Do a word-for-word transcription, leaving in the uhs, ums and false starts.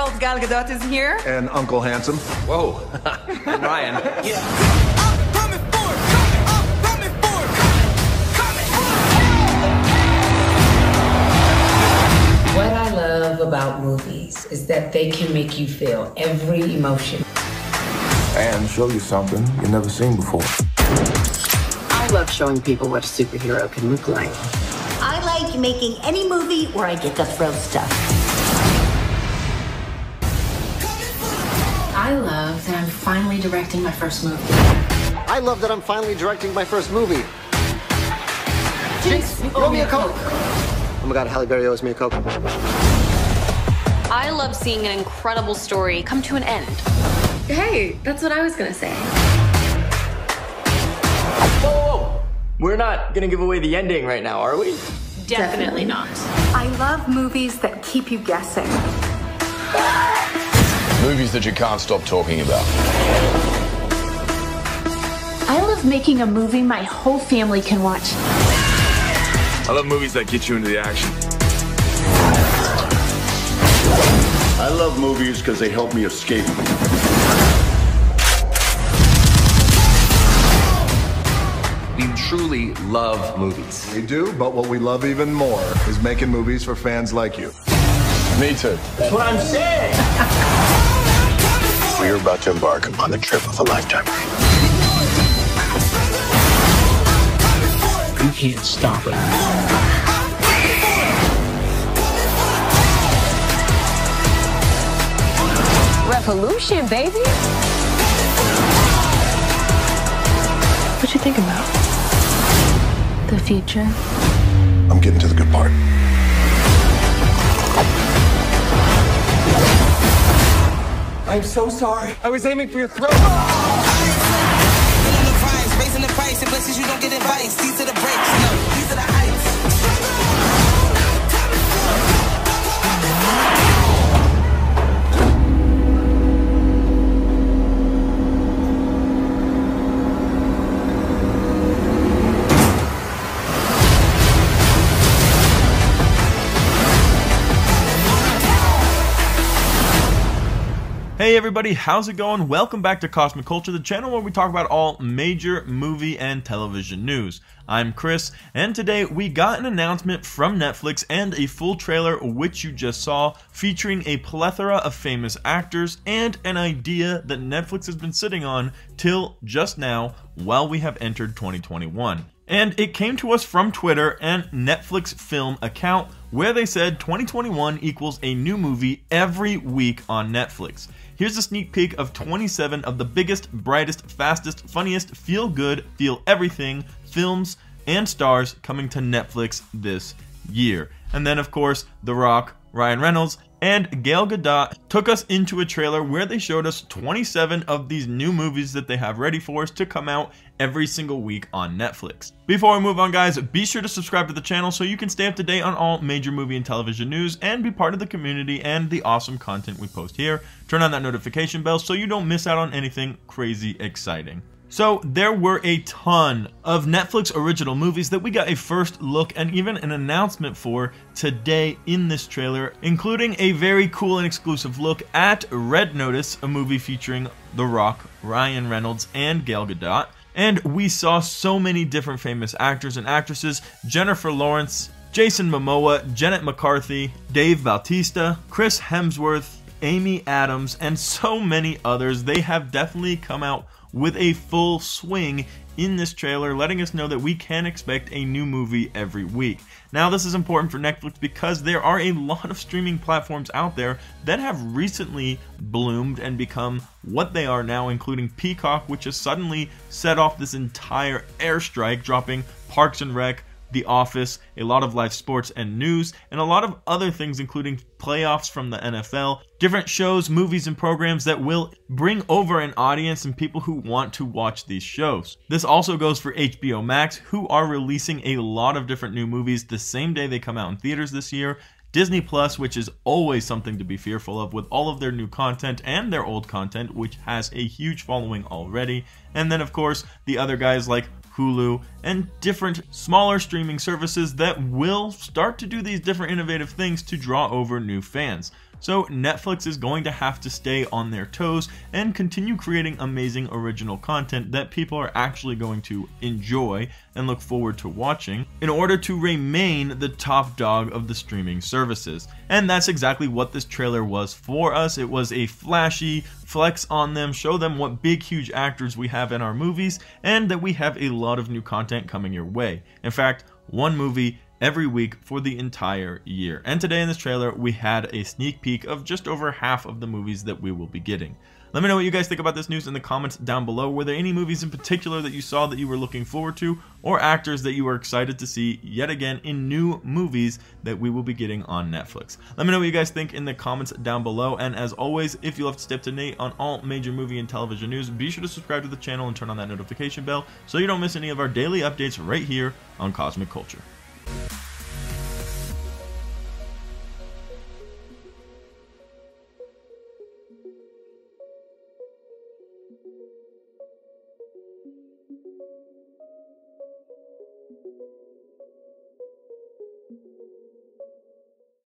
world, Gal Gadot is here. And Uncle Handsome. Whoa. And Ryan. Yeah. I'm coming for it. I'm coming for it. Coming for it. What I love about movies is that they can make you feel every emotion. And show you something you've never seen before. I love showing people what a superhero can look like. I like making any movie where I get to throw stuff. I love that I'm finally directing my first movie. I love that I'm finally directing my first movie. Jinx, roll me a Coke. Oh my God, Halle Berry owes me a Coke. I love seeing an incredible story come to an end. Hey, that's what I was gonna say. Whoa, whoa. We're not gonna give away the ending right now, are we? Definitely not. I love movies that keep you guessing. Movies that you can't stop talking about. I love making a movie my whole family can watch. I love movies that get you into the action. I love movies because they help me escape. We truly love movies. We do, but what we love even more is making movies for fans like you. Me too. That's what I'm saying. We're about to embark on the trip of a lifetime. You can't stop it. Revolution, baby. What you think about? The future? I'm getting to the good part. I'm so sorry. I was aiming for your throat. Raising the price in places you don't get advice. These are the breaks, you know, these are the heights. Hey everybody, how's it going? Welcome back to Cosmic Culture, the channel where we talk about all major movie and television news. I'm Chris, and today we got an announcement from Netflix and a full trailer, which you just saw, featuring a plethora of famous actors and an idea that Netflix has been sitting on till just now while we have entered twenty twenty-one. And it came to us from Twitter and Netflix Film account, where they said twenty twenty-one equals a new movie every week on Netflix. Here's a sneak peek of twenty-seven of the biggest, brightest, fastest, funniest, feel-good, feel-everything films and stars coming to Netflix this year. And then, of course, The Rock, Ryan Reynolds, and Gal Gadot took us into a trailer where they showed us twenty-seven of these new movies that they have ready for us to come out every single week on Netflix. Before we move on, guys, be sure to subscribe to the channel so you can stay up to date on all major movie and television news and be part of the community and the awesome content we post here. Turn on that notification bell so you don't miss out on anything crazy exciting. So there were a ton of Netflix original movies that we got a first look and even an announcement for today in this trailer, including a very cool and exclusive look at Red Notice, a movie featuring The Rock, Ryan Reynolds, and Gal Gadot. And we saw so many different famous actors and actresses: Jennifer Lawrence, Jason Momoa, Janet McCarthy, Dave Bautista, Chris Hemsworth, Amy Adams, and so many others. They have definitely come out with a full swing in this trailer, letting us know that we can expect a new movie every week. Now, this is important for Netflix because there are a lot of streaming platforms out there that have recently bloomed and become what they are now, including Peacock, which has suddenly set off this entire airstrike, dropping Parks and Rec, The Office, a lot of live sports and news, and a lot of other things, including playoffs from the N F L, different shows, movies, and programs that will bring over an audience and people who want to watch these shows. This also goes for H B O Max, who are releasing a lot of different new movies the same day they come out in theaters this year. Disney Plus, which is always something to be fearful of with all of their new content and their old content, which has a huge following already. And then, of course, the other guys like Hulu, and different smaller streaming services that will start to do these different innovative things to draw over new fans. So Netflix is going to have to stay on their toes and continue creating amazing original content that people are actually going to enjoy and look forward to watching in order to remain the top dog of the streaming services. And that's exactly what this trailer was for us. It was a flashy flex on them, show them what big huge actors we have in our movies, and that we have a lot of new content coming your way. In fact, one movie every week for the entire year. And today in this trailer we had a sneak peek of just over half of the movies that we will be getting. Let me know what you guys think about this news in the comments down below. Were there any movies in particular that you saw that you were looking forward to, or actors that you were excited to see yet again in new movies that we will be getting on Netflix? Let me know what you guys think in the comments down below, and as always, if you love to stay up to date on all major movie and television news, be sure to subscribe to the channel and turn on that notification bell so you don't miss any of our daily updates right here on Cosmic Culture. Thank you.